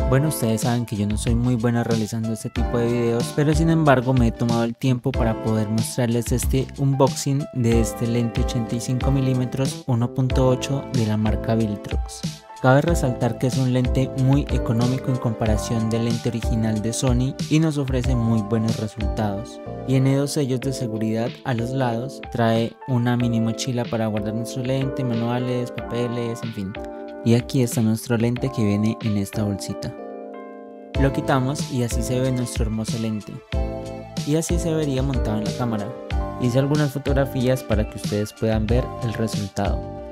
Bueno, ustedes saben que yo no soy muy buena realizando este tipo de videos, pero sin embargo me he tomado el tiempo para poder mostrarles este unboxing de este lente 85 milímetros 1.8 de la marca Viltrox. Cabe resaltar que es un lente muy económico en comparación del lente original de Sony y nos ofrece muy buenos resultados. Tiene dos sellos de seguridad a los lados, trae una mini mochila para guardar nuestro lente, manuales, papeles, en fin. Y aquí está nuestro lente que viene en esta bolsita. Lo quitamos y así se ve nuestro hermoso lente. Y así se vería montado en la cámara. Hice algunas fotografías para que ustedes puedan ver el resultado.